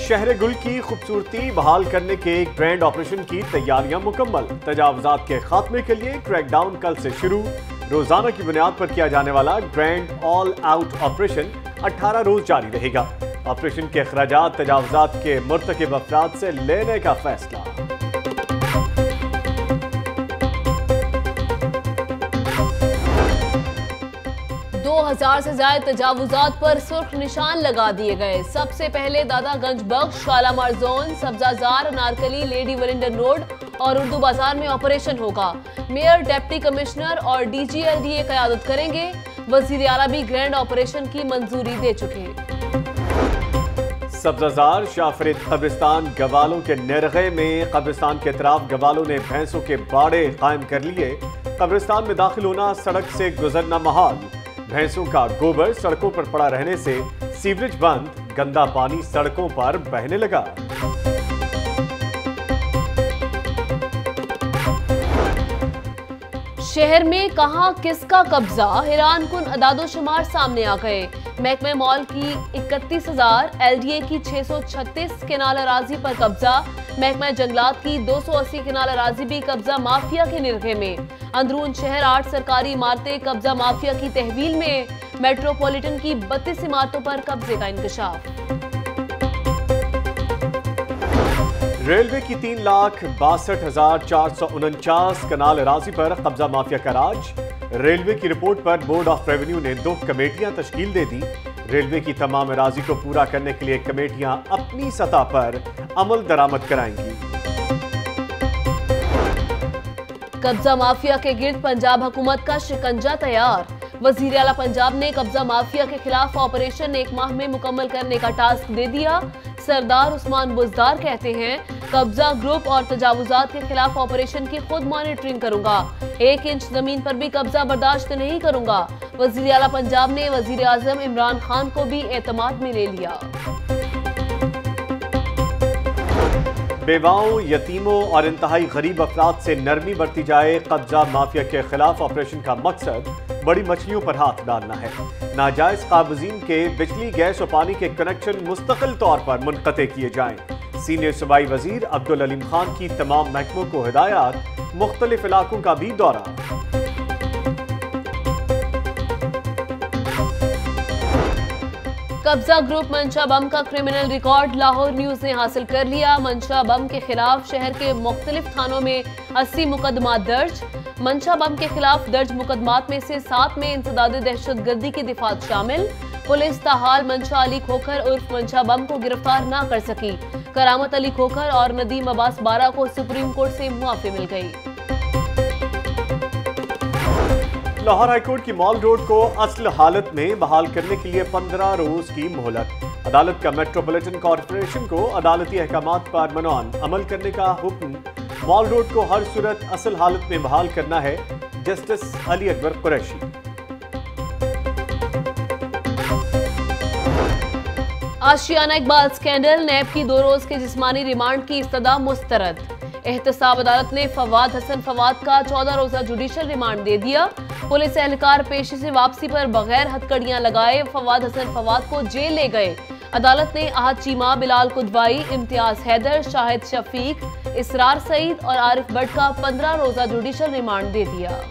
शहर गुल की खूबसूरती बहाल करने के ग्रैंड ऑपरेशन की तैयारियां मुकम्मल। तजावुजात के खात्मे के लिए क्रैकडाउन कल से शुरू। रोजाना की बुनियाद पर किया जाने वाला ग्रैंड ऑल आउट ऑपरेशन 18 रोज जारी रहेगा। ऑपरेशन के अखराजात तजावुजात के मुर्तकिब अफराद से लेने का फैसला। 2000 से ज्यादा तजावुजात पर सुर्ख निशान लगा दिए गए। सबसे पहले Dadaganj Bakhsh, Shalamar zone, Sabzazar, Anarkali, lady Wellington road और उर्दू बाजार में ऑपरेशन होगा। मेयर, डिप्टी कमिश्नर और DGLDA क़यादत करेंगे। वजीर आला भी ग्रैंड ऑपरेशन की मंजूरी दे चुके हैं। सब्जाजार शाफरीद कब्रिस्तान गवालों के निरगे में कब्रिस्तान के अतराफ गवालों ने भैंसों के बाड़े कायम कर लिए। कब्रिस्तान में दाखिल होना, सड़क से गुजरना महाल। भैंसों का गोबर सड़कों पर पड़ा रहने से सीवरेज बंद, गंदा पानी सड़कों पर बहने लगा। शहर में कहां किसका कब्जा, हैरानकुन अदादोशुमार सामने आ गए। महकमे मॉल की 31,000, LDA की 636 केनाल अराजी पर कब्जा। महकमा जंगलात की 280 केनाल अराजी भी कब्जा माफिया के निरखे में। अंदरून शहर 8 सरकारी इमारतें कब्जा माफिया की तहवील में। मेट्रोपॉलिटन की 32 इमारतों पर कब्जे का इंकशाफ। रेलवे की 3,62,449 कनाल अराजी पर कब्जा माफिया का राज। रेलवे की रिपोर्ट पर बोर्ड ऑफ रेवेन्यू ने 2 कमेटियां तश्कील दे दी। रेलवे की तमाम अराजी को पूरा करने के लिए कमेटियां अपनी सतह पर अमल दरामद कराएंगी। कब्जा माफिया के गिर्द पंजाब हुकूमत का शिकंजा तैयार। वजीर आला पंजाब ने कब्जा माफिया के खिलाफ ऑपरेशन 1 माह में मुकम्मल करने का टास्क दे दिया। सरदार उस्मान बुजदार कहते हैं, कब्जा ग्रुप और तजावुजात के खिलाफ ऑपरेशन की खुद मॉनिटरिंग करूंगा। 1 इंच जमीन पर भी कब्जा बर्दाश्त नहीं करूंगा। वजीर आला पंजाब ने वजीर आजम इमरान खान को भी एतमाद में ले लिया। बेवाओं, यतीमों और इंतहाई गरीब अफराद से नरमी बरती जाए। कब्जा माफिया के खिलाफ ऑपरेशन का मकसद बड़ी मछलियों पर हाथ डालना है। नाजायज काबजीन के बिजली, गैस और पानी के कनेक्शन मुस्तकिल तौर पर मुनक़ते किए जाएं। सीनियर सूबाई वजीर अब्दुल अलीम खान की तमाम महकमों को हिदायत। मुख्तलिफ इलाकों का भी दौरा। कब्जा ग्रुप मंशा बम का क्रिमिनल रिकॉर्ड लाहौर न्यूज ने हासिल कर लिया। मंशा बम के खिलाफ शहर के मुख्तलिफ थानों में 80 मुकदमात दर्ज। मंशा बम के खिलाफ दर्ज मुकदमात में से 7 में इंसदाद दहशतगर्दी की दिफात शामिल। पुलिस ताहाल मंशा अली खोखर उर्फ मंशा बम को गिरफ्तार न कर सकी। करामत अली खोखर और नदीम अब्बास बारा को सुप्रीम कोर्ट से मुआफी मिल गई। लाहौर हाईकोर्ट की मॉल रोड को असल हालत में बहाल करने के लिए 15 रोज की मोहलत। अदालत का मेट्रोपॉलिटन कॉर्पोरेशन को अदालती अहकामात पर मनवान अमल करने का हुक्म। मॉल रोड को हर सूरत असल हालत में बहाल करना है। Justice Ali Akbar Qureshi. Ashiana Iqbal scandal, NAB की 2 रोज के जिस्मानी रिमांड की इस्तदा मुस्तरद। एहतसाब अदालत ने फवाद हसन फवाद का 14 रोजा जुडिशल रिमांड दे दिया। पुलिस एहलकार पेशी से वापसी पर बगैर हथकड़ियां लगाए फवाद हसन फवाद को जेल ले गए। अदालत ने आहद चीमा, बिलाल कुदवाई, इम्तियाज हैदर, शाहिद शफीक, इसरार सईद और आरिफ भट्ट का 15 रोजा जुडिशल रिमांड दे दिया।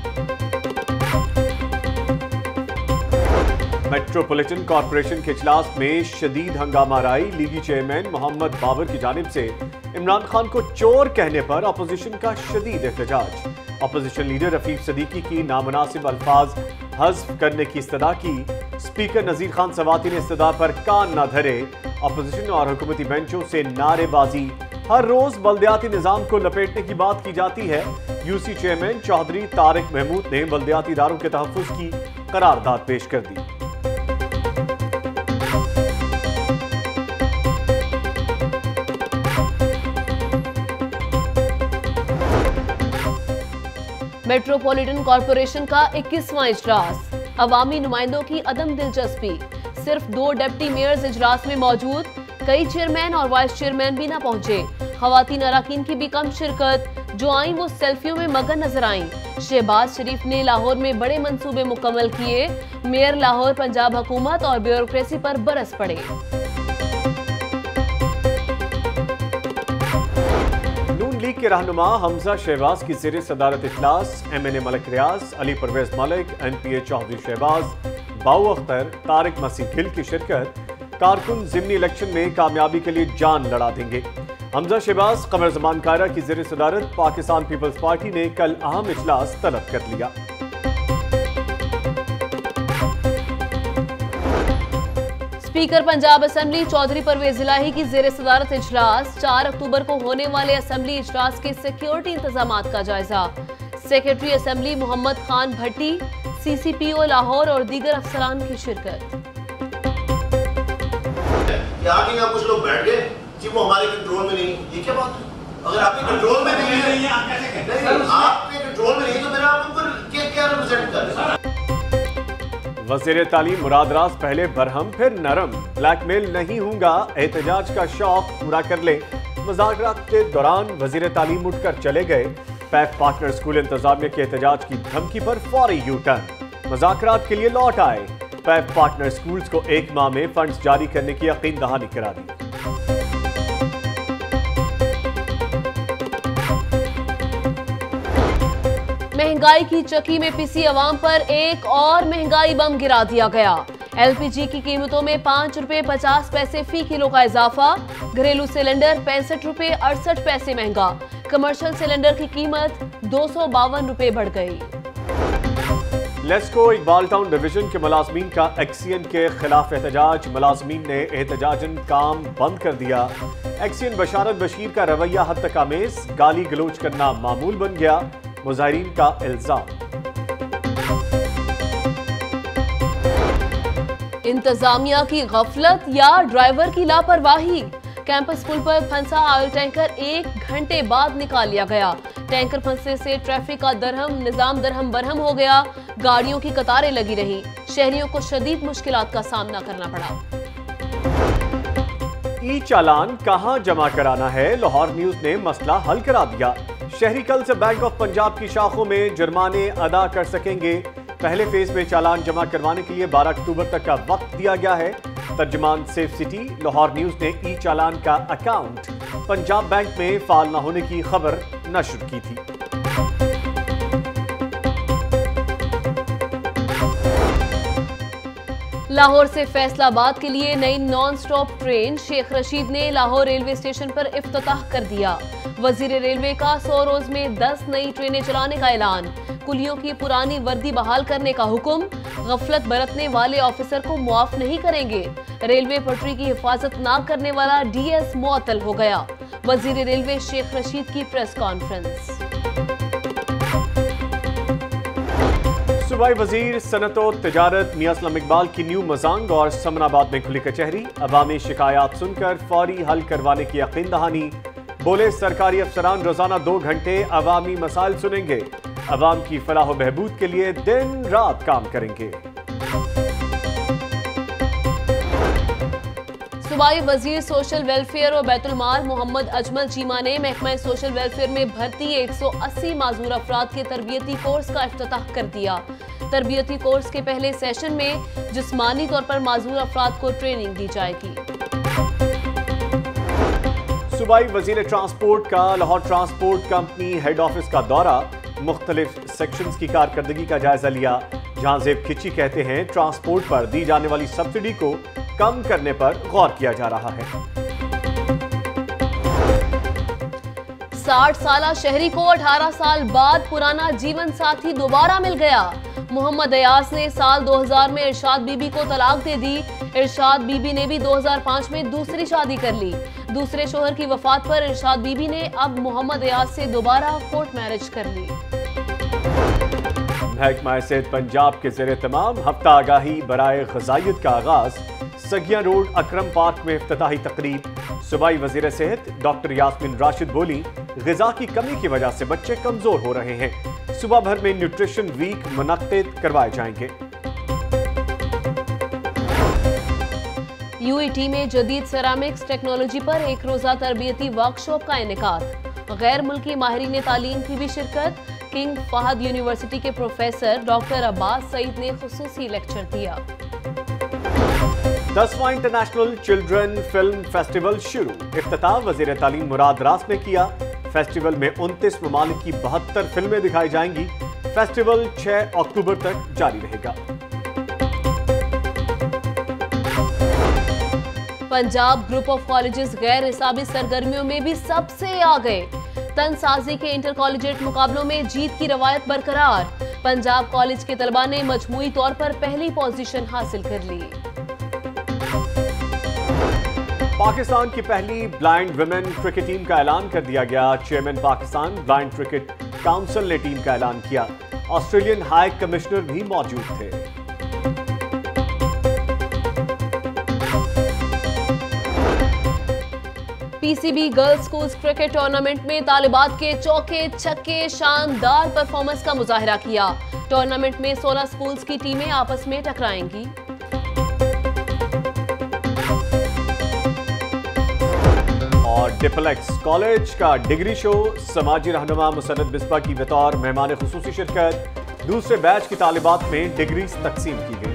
मेट्रोपॉलिटन कॉर्पोरेशन के इजलास में शदीद हंगामा राई। लीगी चेयरमैन मोहम्मद बाबर की जानिब से इमरान खान को चोर कहने पर अपोजिशन का शदीद एहतजाज। अपोजिशन लीडर रफीक सदीकी की नामुनासिब अल्फाज हज़्फ करने की इस्तदा की। स्पीकर नजीर खान सवाती ने इस्तदा पर कान न धरे। अपोजिशन और हुकूमती बेंचों से नारेबाजी। हर रोज बल्दियाती निजाम को लपेटने की बात की जाती है। यूसी चेयरमैन चौधरी तारिक महमूद ने बल्दियाती इदारों के तहफ़्फ़ुज़ की करारदाद पेश कर दी। मेट्रोपॉलिटन कॉर्पोरेशन का 21वां इजलास। अवामी नुमाइंदों की अदम दिलचस्पी। सिर्फ 2 डिप्टी मेयर्स इजलास में मौजूद। कई चेयरमैन और वाइस चेयरमैन भी न पहुंचे। खवातीन अराकीन की भी कम शिरकत। जो आई वो सेल्फियों में मगन नजर आईं। शहबाज शरीफ ने लाहौर में बड़े मंसूबे मुकम्मल किए। मेयर लाहौर पंजाब हुकूमत और ब्यूरोक्रेसी पर बरस पड़े। के रहनुमा हमजा शहबाज की ज़ेर सदारत इजलास, MNA मलिक रियाज, अली परवेज मलिक, NPA चौधरी शहबाज, बाऊ अख्तर, तारिक मसीह गिल की शिरकत। कारकुन ज़िमनी इलेक्शन में कामयाबी के लिए जान लड़ा देंगे। हमजा शहबाज, कमर जमान कायरा की ज़ेर सदारत पाकिस्तान पीपल्स पार्टी ने कल अहम इजलास तलब कर लिया। स्पीकर पंजाब असेंबली चौधरी परवेज इलाही की ज़ेर सदारत इजलास। 4 अक्टूबर को होने वाले असेंबली इजलास के सिक्योरिटी इंतजामात का जायजा। Secretary assembly Mohammad Khan Bhatti, CCPO Lahore और दीगर अफसरान की शिरकत। कुछ लोग बैठ गए कि वो हमारे कंट्रोल में नहीं, ये क्या बात है? अगर आपके कंट्रोल में नहीं है, आपके कंट्रोल में नहीं तो मेरा आप ऊपर क्या रिप्रेजेंट कर रहे हैं? वज़ीर तालीम मुराद रास पहले बरहम फिर नरम, ब्लैकमेल नहीं होगा, एहतजाज का शौक पूरा कर ले। मुज़ाकरात के दौरान वज़ीर तालीम उठकर चले गए। पैक पार्टनर स्कूल इंतजामिया के एहतजाज की धमकी पर फौरी यू टर्न, मुज़ाकरात के लिए लौट आए। पैक पार्टनर स्कूल्स को 1 माह में फंड्स जारी करने की यकीन दहानी करा दी। महंगाई की चक्की में पिसी अवाम पर एक और महंगाई बम गिरा दिया गया। LPG की कीमतों में 5 रुपए 50 पैसे फी किलो का इजाफा। घरेलू सिलेंडर 65 रुपए 68 पैसे महंगा। कमर्शियल सिलेंडर की कीमत 252 रुपए बढ़ गई। लेस्को इकबाल टाउन डिवीजन के मुलाजमीन का एक्सियन के खिलाफ एहतजाज। मुलाजमीन ने एहतजाजन काम बंद कर दिया। एक्सियन बशारत बशीर का रवैया हद तक आमेज, गाली गलोच करना मामूल बन गया। मुजाहिरीन का इल्जाम, इंतजामिया की गफलत या ड्राइवर की लापरवाही। कैंपस पुल पर फंसा ऑयल टैंकर 1 घंटे बाद निकाल लिया गया। टैंकर फंसने से ट्रैफिक का निजाम दरहम बरहम हो गया। गाड़ियों की कतारें लगी रही। शहरियों को शदीद मुश्किलात का सामना करना पड़ा। ई चालान कहां जमा कराना है, लाहौर न्यूज ने मसला हल करा दिया। शहरी कल से बैंक ऑफ पंजाब की शाखों में जुर्माने अदा कर सकेंगे। पहले फेज में चालान जमा करवाने के लिए 12 अक्टूबर तक का वक्त दिया गया है। तर्जुमान सेफ सिटी लाहौर न्यूज ने ई चालान का अकाउंट पंजाब बैंक में फाल न होने की खबर नशर की थी। लाहौर से फैसलाबाद के लिए नई non stop train Sheikh Rasheed ने लाहौर रेलवे स्टेशन पर इफ्तिताह कर दिया। वजीर रेलवे का 100 रोज में 10 नई ट्रेनें चलाने का ऐलान। कुलियों की पुरानी वर्दी बहाल करने का हुक्म। गफलत बरतने वाले ऑफिसर को मुआफ नहीं करेंगे। रेलवे पटरी की हिफाजत न करने वाला DS मुअत्तल हो गया। वजीर रेलवे शेख रशीद की प्रेस कॉन्फ्रेंस। सूबाई वजीर सनत और तिजारत मियां असलम इकबाल की न्यू मजांग और समनाबाद में खुली कचहरी। अवामी शिकायत सुनकर फौरी हल करवाने की यकीन दहानी। बोले सरकारी अफसरान रोजाना 2 घंटे अवामी मसाइल सुनेंगे। अवाम की फलाह व बहबूद के लिए दिन रात काम करेंगे। सूबाई वजीर सोशल वेलफेयर और बैतुल माल मोहम्मद अजमल चीमा ने महकमा सोशल वेलफेयर में भर्ती 180 माजूर अफराद के तरबियती कोर्स का इफ्तिताह कर दिया। तरबियती कोर्स के पहले सेशन में जिस्मानी तौर पर माजूर अफराद को ट्रेनिंग दी जाएगी। सूबाई वजीर ट्रांसपोर्ट का Lahore transport company head office का दौरा। मुख्तलिफ सेक्शंस की कारकर्दगी का जायजा लिया। जहां जेब खिची कहते हैं ट्रांसपोर्ट पर दी जाने वाली सब्सिडी को कम करने पर गौर किया जा रहा है। 60 साला शहरी को 18 साल बाद पुराना जीवन साथी दोबारा मिल गया। मोहम्मद अयास ने साल 2000 में इरशाद बीबी को तलाक दे दी। इरशाद बीबी ने भी 2005 में दूसरी शादी कर ली। दूसरे शोहर की वफात पर इरशाद बीबी ने अब मोहम्मद अयास से दोबारा कोर्ट मैरिज कर ली। महकमा सेहत पंजाब के ज़ेरे तमाम हफ्ता आगाही बराए ग़िज़ाइयत का आगाज। सगिया रोड अकरम पार्क में इफ्तिताही तकरीब। सूबाई वज़ीर सेहत डॉक्टर यास्मीन राशिद बोली, ग़िज़ा की कमी की वजह से बच्चे कमजोर हो रहे हैं। सुबह भर में न्यूट्रिशन वीक मुनक्किद करवाए जाएंगे। UET में जदीद सेरामिक्स टेक्नोलॉजी पर एक रोजा तरबियती वर्कशॉप का इनेकाद। गैर मुल्की माहिरीन तालीम की भी शिरकत। किंग फहद यूनिवर्सिटी के प्रोफेसर डॉक्टर अब्बास सईद ने खुसूसी लेक्चर दिया। 10वां इंटरनेशनल चिल्ड्रन फिल्म फेस्टिवल शुरू। इफ्तिताह वज़ीर तालीम मुराद रास ने किया। फेस्टिवल में 29 ममालिक की 72 फिल्में दिखाई जाएंगी। फेस्टिवल 6 अक्टूबर तक जारी रहेगा। पंजाब ग्रुप ऑफ कॉलेजेस गैर निसाबी सरगर्मियों में भी सबसे आगे। तनसाजी के इंटर कॉलेजिएट मुकाबलों में जीत की रवायत बरकरार। पंजाब कॉलेज के तलबा ने मजमूई तौर पर पहली पोजीशन हासिल कर ली। पाकिस्तान की पहली ब्लाइंड वुमेन क्रिकेट टीम का ऐलान कर दिया गया। Chairman Pakistan blind cricket council ने टीम का ऐलान किया। ऑस्ट्रेलियन हाई कमिश्नर भी मौजूद थे। PCB girls schools cricket tournament में तालिबात के चौके छक्के शानदार परफॉर्मेंस का मुजाहिरा किया। टूर्नामेंट में 16 स्कूल्स की टीमें आपस में टकराएंगी। और डिपलेक्स कॉलेज का डिग्री शो, समाजी रहनुमा मुसन्नद बिस्बा की बतौर मेहमान खुसूसी शिरकत। दूसरे बैच की तालिबात में डिग्री तकसीम की गई।